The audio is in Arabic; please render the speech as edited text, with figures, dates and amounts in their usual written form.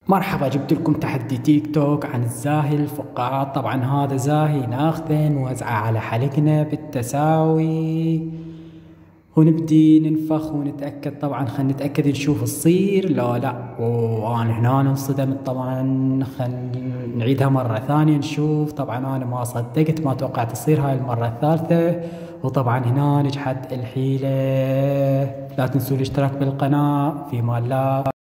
مرحبا، جبت لكم تحدي تيك توك عن الزاهي للفقاعات. طبعا هذا زاهي ناخذه نوزعه على حلقنا بالتساوي، ونبدي ننفخ ونتأكد. طبعا خلينا نتأكد نشوف تصير لا. وانا هنا انصدمت طبعا. خلينا نعيدها مرة ثانية نشوف. طبعا انا ما صدقت، ما توقعت تصير هاي المرة الثالثة. وطبعا هنا نجحت الحيلة. لا تنسوا الاشتراك بالقناة. في مال الله.